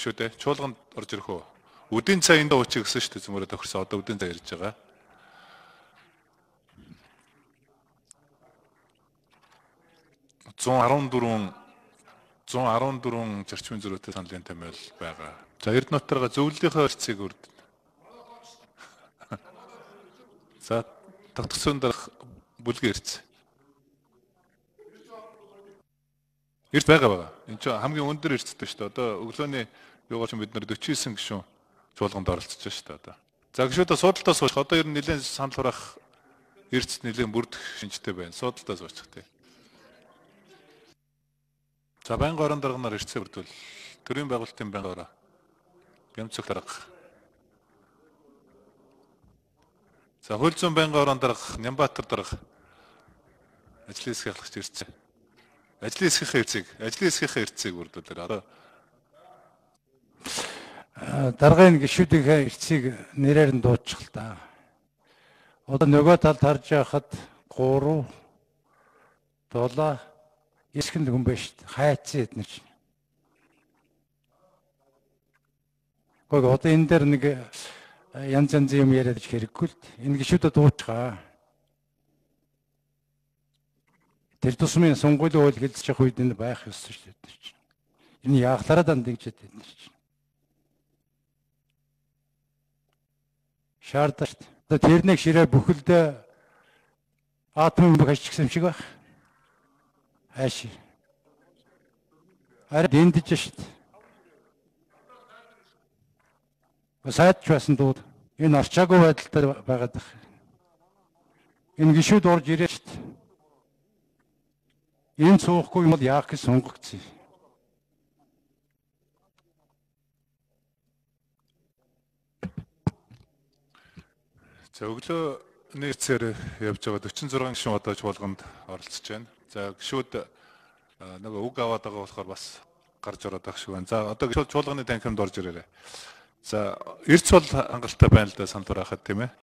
шүү дээ. Чуулганд орж ирэх үү? Үдийн цайнд уучих гэсэн шүү дээ. Зөмөрөө тохирсон. Одоо үдийн цай ирж байгаа. $114 зарчмын зөрүүтэй саналын томьёол байгаа. За Эрдэнэттэйгээ зөвлөлийнхөө эрсцийг үрдэнэ. За тогтцсон дарах бүлгийн эрс. Эрс байгаа. Энд чинь хамгийн өндөр эрстэй шүү дээ. Одоо өглөөний юугаар ч бид нар 49 гишүүн чуулганд оролцож байна шүү дээ одоо. За гишүүдээ суудалтаа суучих. Одоо ер нь нэлээд санал хураах эрс нэлээд бүрдэх шинжтэй байна. Суудалтаа суучих тий. За байнгын орон дарганаар эрсээ бүрдвэл төрийн байгуулалтын байнгаараа гямцох дарга. За хууль зүйн байнгын орон дарга Нямбатар дарга ажлын хэсгийн ахлагч эрсээ. Ажлын хэсгийнхээ эрсийг бүрдүүлэр одоо даргын гишүүдийнхээ эрсийг нэрээр нь дуудчих л да. Одоо нөгөө талд харж байхад 3 7 эсхэн хүн байна шүү дээ. Хайцсан эднэр чинь. Гэхдээ одоо энэ дээр нэг янз янзын юм яриад ч хэрэггүй л дээ. Энэ гишүүдэд дуучгаа. Тэр тусмын сонгуулийн хууль хэлцэж явах үед энэ байх ёстой шүү дээ эднэр чинь. Энэ яахлаараа дандигчээд эднэр чинь. Шаардаа шүү дээ. Одоо тэрнийг ширээ бүхэлдээ атомын бомбыг ашигласан юм шиг байх. Хайш. Арай дэндэж шүү дээ. Сайдч байсан дууд энэ арчаагүй байдалтай байгаад байна. Энэ гишүүд орж ирээ шүү дээ. Энэ цуухгүй юм бол яах гэж сонгогдсон. За өглөөний эцээр явж байгаа 46 гишүүн одоо чуулганд оролцож байна. За гишүүд нөгөө үг аваад байгаа болохоор бас гарч ороод байх шиг байна. За одоо гишүүд чуулганы танхимд орж ирээрэй. За эрс бол хангалттай байна л да санал хураахад тийм ээ.